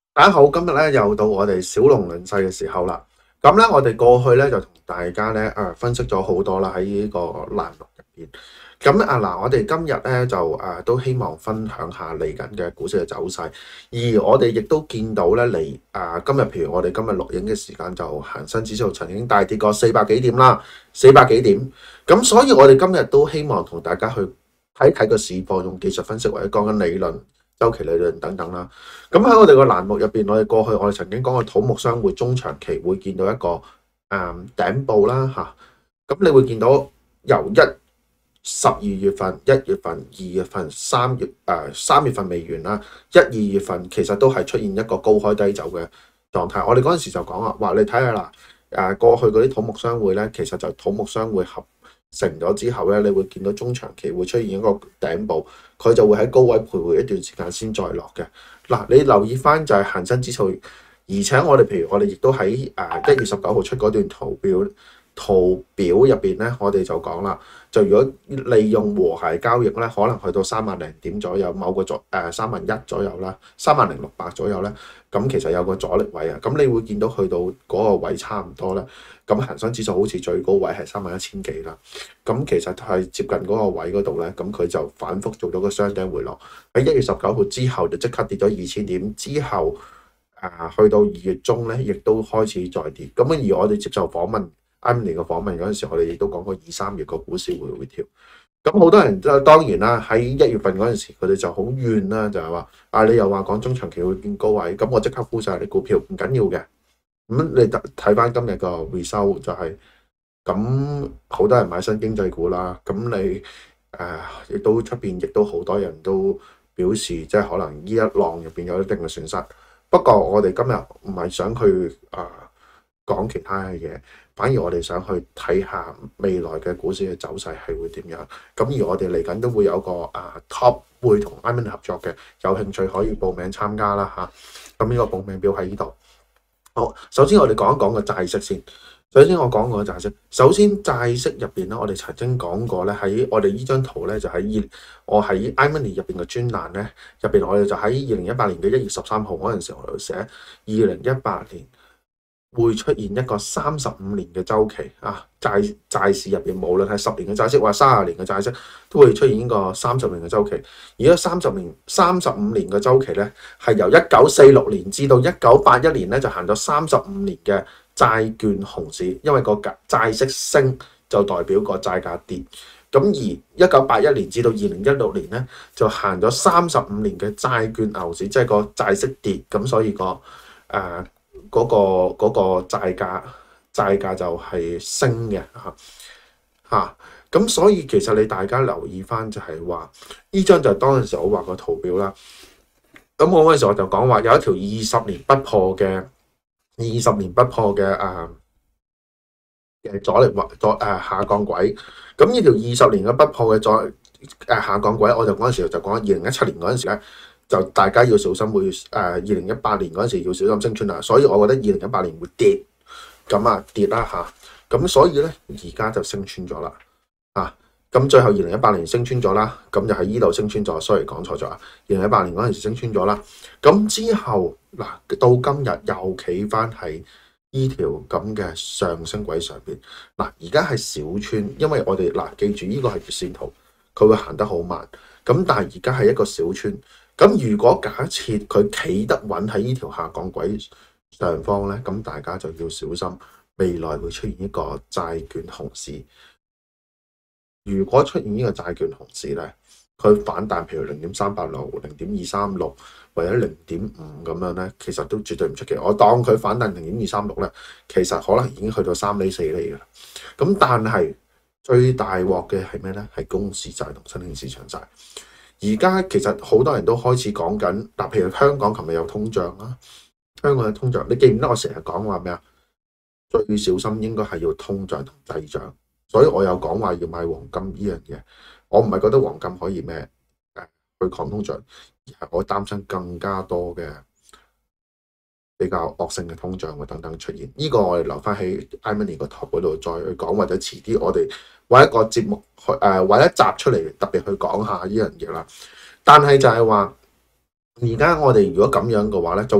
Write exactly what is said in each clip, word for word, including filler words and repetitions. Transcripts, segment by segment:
大家好，今日咧又到我哋小龍論勢嘅時候啦。咁咧，我哋過去咧就同大家咧誒分析咗好多啦，喺呢個欄目入邊。咁啊嗱，我哋今日咧就誒、啊、都希望分享下嚟緊嘅股市嘅走勢，而我哋亦都見到咧嚟誒今日，譬如我哋今日錄影嘅時間就恒生指數曾經大跌過四百幾點啦，四百幾點。咁所以我哋今日都希望同大家去睇睇個市況，用技術分析或者講緊理論、周期理論等等啦。咁喺我哋個欄目入邊，我哋過去我哋曾經講過土木商會中長期會見到一個誒、嗯、頂部啦嚇。咁你會見到由一十二月份、一月份、二月份、三月誒三月份未完啦，一二月份其實都係出現一個高開低走嘅狀態。我哋嗰陣時就講啊，話你睇下啦，誒過去嗰啲土木商會咧，其實就土木商會合成咗之後咧，你會見到中長期會出現一個頂部，佢就會喺高位徘徊一段時間先再落嘅。嗱，你留意翻就係恒生指數，而且我哋譬如我哋亦都喺誒一月十九號出嗰段圖表。圖表入邊咧，我哋就講啦，就如果利用和諧交易咧，可能去到三萬零點左右，某個左誒三萬一左右啦，三萬零六百左右咧，咁其實有個阻力位啊，咁你會見到去到嗰個位差唔多啦，咁恒生指數好似最高位係三萬一千幾啦，咁其實係接近嗰個位嗰度咧，咁佢就反覆做到個雙頂回落，喺一月十九號之後就即刻跌咗二千點，之後啊去到二月中咧，亦都開始再跌，咁而我哋接受訪問。Emily 個訪問嗰陣時，我哋亦都講過二三月個股市會回調。咁好多人都當然啦，喺一月份嗰陣時，佢哋就好怨啦，就係話啊，你又話講中長期會見高位，咁我即刻沽晒你股票，唔緊要嘅。咁你睇翻今日個 result 就係、是、咁，好多人買新經濟股啦。咁你誒亦、呃、都出邊亦都好多人都表示，即係可能呢一浪入邊有一定嘅損失。不過我哋今日唔係想去誒。呃講其他嘅嘢，反而我哋想去睇下未來嘅股市嘅走勢係會點樣。咁而我哋嚟緊都會有個啊 top 會同 Iman 合作嘅，有興趣可以報名參加啦嚇。咁呢個報名表喺呢度。好，首先我哋講一講個債息先。首先我講個債息，首先債息入邊咧，我哋曾經講過咧，喺我哋呢張圖咧就喺二，我喺 Iman 入邊嘅專欄咧入邊，我哋就喺二零一八年嘅一月十三號嗰陣時，我就寫二零一八年。會出現一個三十五年嘅週期啊，債債市入邊無論係十年嘅債息或者三十年嘅債息，都會出現呢個三十年嘅週期。而家三十年、三十五年嘅週期咧，係由一九四六年至到一九八一年咧，就行咗三十五年嘅債券熊市。因為個債息升就代表個債價跌。咁而一九八一年至到二零一六年咧，就行咗三十五年嘅債券牛市，即係個債息跌，咁所以個誒。呃嗰、那個嗰、那個債價債價就係升嘅嚇嚇，咁、啊、所以其實你大家留意翻就係話，呢張就係當陣時我畫個圖表啦。咁我嗰陣時我就講話有一條二十年不破嘅二十年不破嘅誒嘅阻力或阻誒下降軌。咁呢條二十年嘅不破嘅阻誒下降軌，我就嗰陣時就講二零一七年嗰陣時咧。就大家要小心會誒，二零一八年嗰陣時要小心升穿啦，所以我覺得二零一八年會跌，咁啊跌啦嚇，咁所以咧而家就升穿咗啦，啊，咁最後二零一八年升穿咗啦，咁就喺依度升穿咗，sorry 講錯咗啊，二零一八年嗰陣時升穿咗啦，咁之後嗱到今日又企翻喺依條咁嘅上升軌上邊，嗱而家係小穿，因為我哋嗱記住呢個係月線圖，佢會行得好慢，咁但係而家係一個小穿。咁如果假設佢企得穩喺呢條下降軌上方咧，咁大家就要小心未來會出現一個債券熊市。如果出現呢個債券熊市咧，佢反彈譬如零點三八六、零點二三六或者零點五咁樣咧，其實都絕對唔出奇。我當佢反彈零點二三六咧，其實可能已經去到三厘四厘㗎啦。咁但係最大鑊嘅係咩咧？係公司債同新興市場債。而家其實好多人都開始講緊，嗱，譬如香港琴日有通脹啦，香港嘅通脹，你記唔記得我成日講話咩啊？最小心應該係要通脹同滯脹，所以我有講話要買黃金呢樣嘢。我唔係覺得黃金可以咩誒去抗通脹，而係我擔心更加多嘅比較惡性嘅通脹會等等出現。呢、這個我哋留翻喺 Iman 個圖嗰度再去講，或者遲啲我哋揾一個節目去誒揾一集出嚟特別去講下呢樣嘢啦。但係就係話，而家我哋如果咁樣嘅話咧，就會逼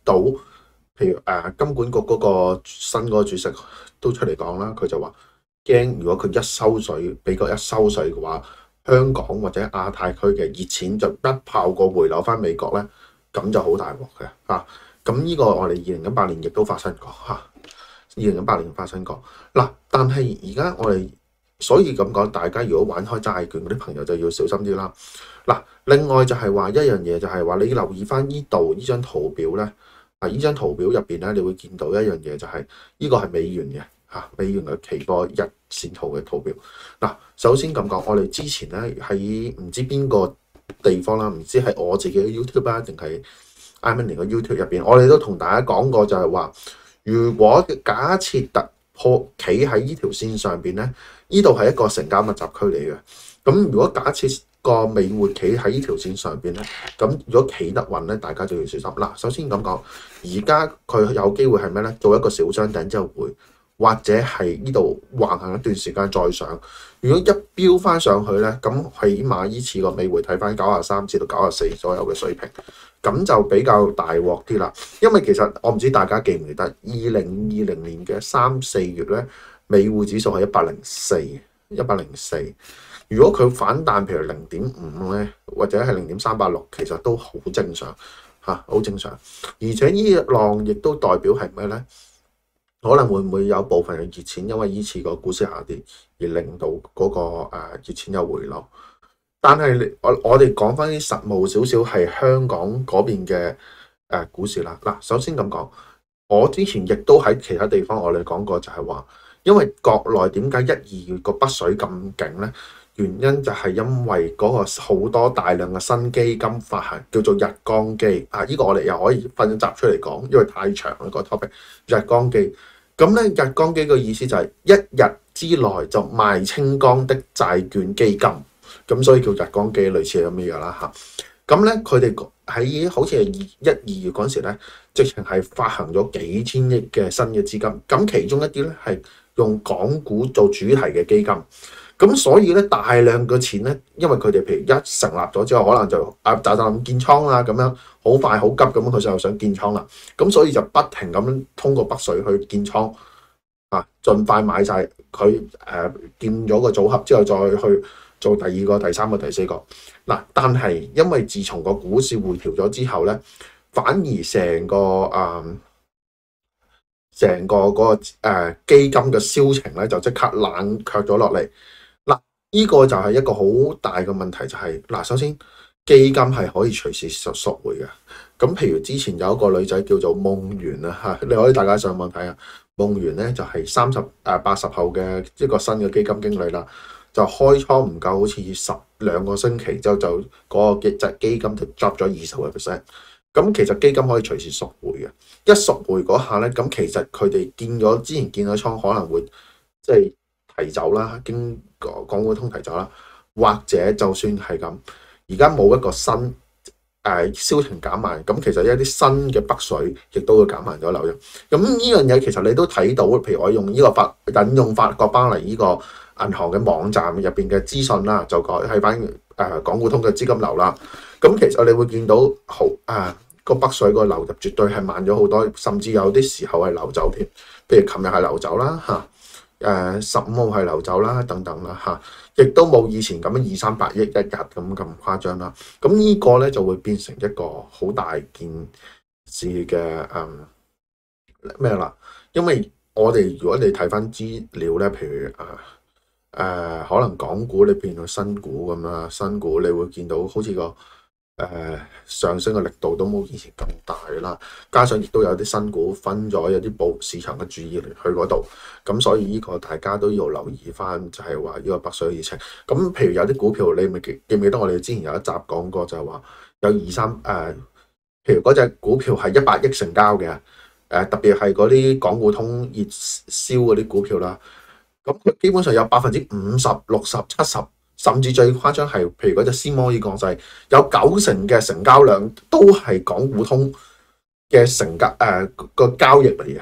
到，譬如誒、呃、金管局嗰個新嗰個主席都出嚟講啦，佢就話驚如果佢一收水，美國一收水嘅話，香港或者亞太區嘅熱錢就一炮過回流翻美國咧，咁就好大鑊嘅嚇。咁呢個我哋二零一八年亦都發生過嚇，二零一八年發生過嗱。但係而家我哋所以咁講，大家如果玩開債券嗰啲朋友就要小心啲啦。嗱，另外就係話一樣嘢就係話你留意翻呢度呢張圖表咧，啊呢張圖表入邊咧，你會見到一樣嘢就係呢個係美元嘅嚇，美元嘅期貨日線圖嘅圖表。嗱，首先咁講，我哋之前咧喺唔知邊個地方啦，唔知係我自己嘅 YouTube 啊，定係 iMoney 嘅 YouTube 入邊，我哋都同大家講過就係話，如果假設突破企喺呢條線上邊咧，呢度係一個成交密集區嚟嘅。咁如果假設個美匯企喺呢條線上邊咧，咁如果企得穩咧，大家就要小心。嗱，首先咁講，而家佢有機會係咩咧？做一個小雙頂之後回，或者係呢度橫行一段時間再上。如果一飆翻上去咧，咁起碼依次個美匯睇翻九十三至到九十四左右嘅水平，咁就比較大鑊啲啦。因為其實我唔知大家記唔記得，二零二零年嘅三四月咧，美匯指數係一百零四，一百零四。如果佢反彈，譬如零點五咧，或者係零點三八六，其實都好正常嚇，好正常。而且呢一浪亦都代表係咩咧？可能會唔會有部分嘅熱錢，因為依次個股市下跌而令到嗰個誒熱錢有回流。但係我我哋講翻啲實務少少，係香港嗰邊嘅誒股市啦。嗱，首先咁講，我之前亦都喺其他地方我哋講過，就係話，因為國內點解一二月個北水咁勁咧？原因就係因為嗰個好多大量嘅新基金發行，叫做日光機啊！呢個我哋又可以分集出嚟講，因為太長啦個 topic。日光機咁咧，日光機嘅意思就係一日之內就賣清光的債券基金，咁所以叫日光機，類似咁嘅嘢啦嚇。咁咧，佢哋喺好似係一二月嗰陣時咧，直情係發行咗幾千億嘅新嘅資金，咁其中一啲咧係用港股做主題嘅基金。咁所以咧，大量嘅錢咧，因為佢哋譬如一成立咗之後，可能就啊就就咁建倉啦，咁樣好快好急咁樣，佢就想建倉啦。咁所以就不停咁樣通過北水去建倉啊，盡快買晒佢誒建咗個組合之後，再去做第二個、第三個、第四個嗱、啊。但係因為自從個股市回調咗之後咧，反而成個誒成、嗯、個嗰、嗰個誒、呃、基金嘅銷情咧，就即刻冷卻咗落嚟。呢個就係一個好大嘅問題，就係、是、嗱，首先基金係可以隨時贖贖回嘅。咁譬如之前有一個女仔叫做夢圓啊嚇，你可以大家上網睇下。夢圓咧就係三十誒八十後嘅一個新嘅基金經理啦，就開倉唔夠好似十兩個星期之後就嗰個基基金就 drop 咗二十個 percent。咁其實基金可以隨時贖回嘅，一贖回嗰下咧，咁其實佢哋建咗之前建咗倉可能會即係提走啦，經港股通提走啦，或者就算係咁，而家冇一個新誒、呃、銷情減慢，咁其實一啲新嘅北水亦都會減慢咗流入。咁呢樣嘢其實你都睇到，譬如我用呢個法引用法國巴黎呢個銀行嘅網站入邊嘅資訊啦，就講係翻誒港股通嘅資金流啦。咁其實你會見到好誒個北水個流入絕對係慢咗好多，甚至有啲時候係流走添。譬如琴日係流走啦嚇。誒十五號係流走啦，等等啦嚇，亦都冇以前咁樣二三百億一日咁咁誇張啦。咁呢個咧就會變成一個好大件事嘅誒咩啦？因為我哋如果你睇翻資料咧，譬如誒誒、呃、可能港股你變到新股咁啦，新股你會見到好似個。誒、呃、上升嘅力度都冇以前咁大啦，加上亦都有啲新股分咗，有啲報市場嘅注意力去嗰度，咁所以呢個大家都要留意翻，就係話呢個北水嘅熱情。咁譬如有啲股票，你咪記記唔記得我哋之前有一集講過，就係話有二三誒、呃，譬如嗰隻股票係一百億成交嘅，誒、呃、特別係嗰啲港股通熱銷嗰啲股票啦，咁佢基本上有百分之五十、六十、七十。甚至最誇張係，譬如嗰隻斯摩爾國際，有九成嘅成交量都係港股通嘅成交誒個、呃、交易嚟嘅。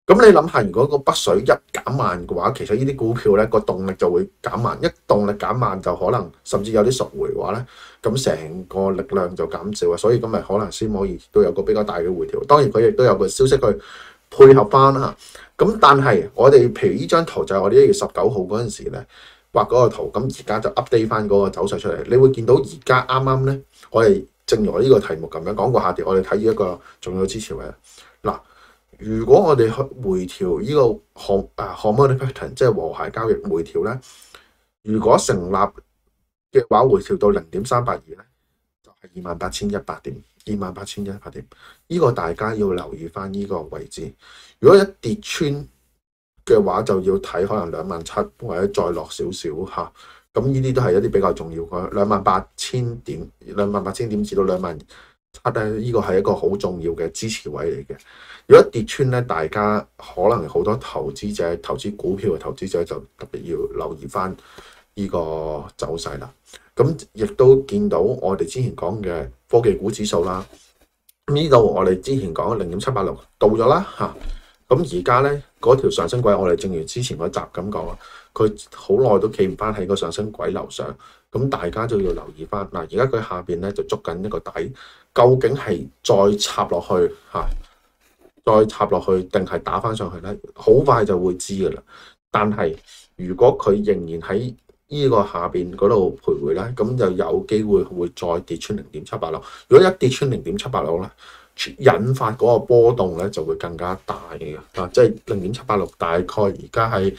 咁你諗下，如果個北水一減慢嘅話，其實呢啲股票咧個動力就會減慢，一動力減慢就可能甚至有啲贖回嘅話咧，咁成個力量就減少啊，所以咁咪可能先可以都有個比較大嘅回調。當然佢亦都有個消息去配合翻啦。咁但係我哋譬如呢張圖就係我哋一月十九號嗰陣時咧畫嗰個圖，咁而家就 update 翻嗰個走勢出嚟，你會見到而家啱啱咧，我哋正如我呢個題目咁樣講過下跌，我哋睇住一個重要支持位嗱。如果我哋去回調呢個項啊 harmonic pattern 即係和諧交易回調咧，如果成立嘅話，回調到零點三八二咧，就係二萬八千一百點，二萬八千一百點，呢、這個大家要留意翻呢個位置。如果一跌穿嘅話，就要睇可能兩萬七或者再落少少嚇。咁呢啲都係一啲比較重要嘅兩萬八千點，兩萬八千點至到兩萬七咧，呢個係一個好重要嘅支持位嚟嘅。如果跌穿咧，大家可能好多投資者投資股票嘅投資者就特別要留意翻呢個走勢啦。咁亦都見到我哋之前講嘅科技股指數啦，呢度我哋之前講零點七八六到咗啦嚇。咁而家咧嗰條上升軌，我哋正如之前嗰集咁講啊，佢好耐都企唔翻喺個上升軌樓上，咁大家就要留意翻嗱。而家佢下邊咧就捉緊一個底，究竟係再插落去嚇？再插落去定係打翻上去咧，好快就會知噶啦。但係如果佢仍然喺呢個下邊嗰度徘徊咧，咁就有機會會再跌穿零點七八六。如果一跌穿零點七八六咧，引發嗰個波動咧就會更加大嘅啊！即係零點七八六大概而家係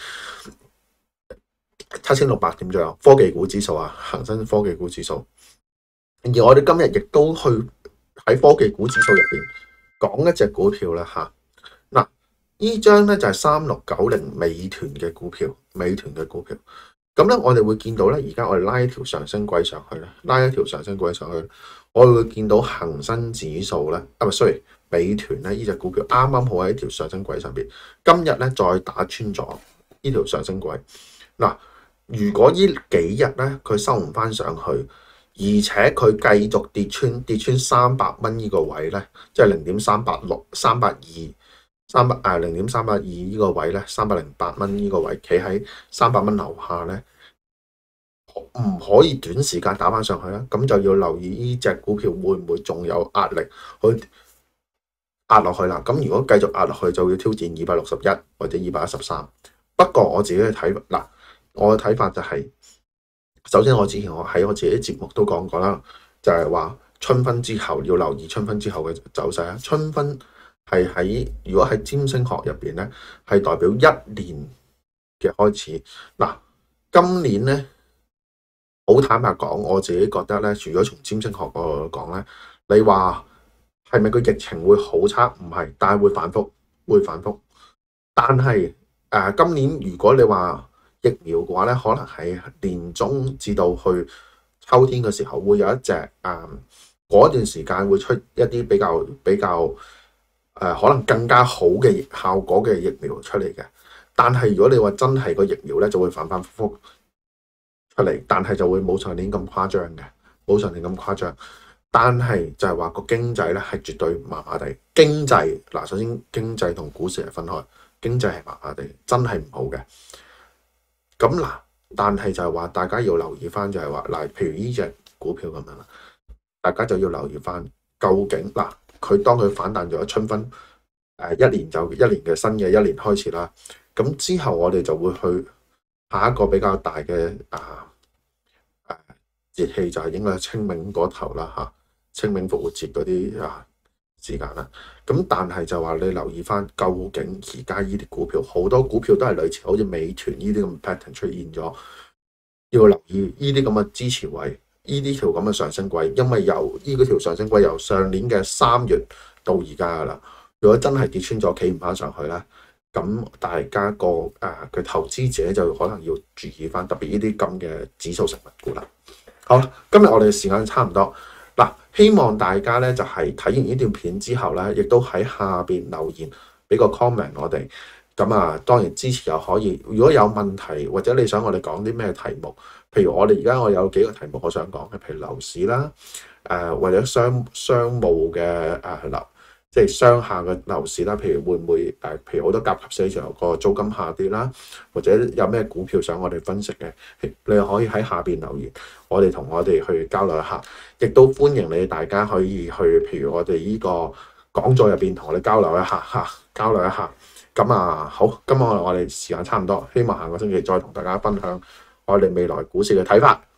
七千六百點左右。科技股指數啊，恒生科技股指數。而我哋今日亦都去喺科技股指數入邊講一隻股票啦嚇，嗱呢張咧就係三六九零美團嘅股票，美團嘅股票，咁咧我哋會見到咧，而家我哋拉一條上升軌上去咧，拉一條上升軌上去，我哋會見到恒生指數咧，啊唔係 sorry，美團咧呢隻股票啱啱好喺一條上升軌上邊，今日咧再打穿咗呢條上升軌，嗱如果呢幾日咧佢收唔翻上去。而且佢繼續跌穿跌穿三百蚊呢個位咧，即係零點三八六、三百二、三百誒零點三百二呢個位咧，三百零八蚊呢個位，企喺三百蚊樓下咧，唔可以短時間打翻上去啦。咁就要留意呢隻股票會唔會仲有壓力去壓落去啦。咁如果繼續壓落去，就要挑戰二百六十一或者二百一十三。不過我自己嘅睇法嗱，我嘅睇法就係、是。首先，我之前我喺我自己節目都講過啦，就係話春分之後要留意春分之後嘅走勢啊。春分係喺如果喺占星學入邊咧，係代表一年嘅開始。嗱，今年咧好坦白講，我自己覺得咧，如果從占星學嗰度講咧，你話係咪個疫情會好差？唔係，但係會反覆，會反覆。但係誒、呃，今年如果你話，疫苗嘅話咧，可能係年中至到去秋天嘅時候，會有一隻誒嗰段時間會出一啲比較比較誒、呃、可能更加好嘅效果嘅疫苗出嚟嘅。但係如果你話真係個疫苗咧，就會反反覆覆出嚟，但係就會冇上年咁誇張嘅，冇上年咁誇張。但係就係話個經濟咧係絕對麻麻地。經濟嗱，首先經濟同股市係分開，經濟係麻麻地，真係唔好嘅。咁嗱，但係就係話，大家要留意翻，就係話嗱，譬如呢隻股票咁樣啦，大家就要留意翻，究竟嗱，佢當佢反彈咗春分，誒一年就一年嘅新嘅一年開始啦。咁之後我哋就會去下一個比較大嘅啊誒節氣，就係應該係清明嗰頭啦嚇，清明復活節嗰啲啊時間啦。咁但係就話你留意翻，究竟而家呢啲股票好多股票都係類似好似美團呢啲咁嘅 pattern 出現咗，要留意呢啲咁嘅支持位，呢啲條咁嘅上升軌，因為由呢個條上升軌由上年嘅三月到而家噶啦，如果真係跌穿咗企唔翻上去咧，咁大家個誒嘅投資者就可能要注意翻，特別呢啲咁嘅指數成分股啦。好啦，今日我哋嘅時間差唔多。嗱，希望大家咧就係睇完呢段片之後咧，亦都喺下邊留言俾個 comment 我哋。咁啊，當然支持又可以。如果有問題或者你想我哋講啲咩題目，譬如我哋而家我有幾個題目我想講嘅，譬如樓市啦，誒、呃、或者商商務嘅誒樓， 即係商下嘅樓市啦，譬如會唔會誒、呃，譬如好多甲級寫字樓個租金下跌啦，或者有咩股票想我哋分析嘅，你可以喺下邊留言，我哋同我哋去交流一下，亦都歡迎你大家可以去，譬如我哋呢個講座入邊同我哋交流一下嚇，交流一下。咁啊，好，今日我哋時間差唔多，希望下個星期再同大家分享我哋未來股市嘅睇法。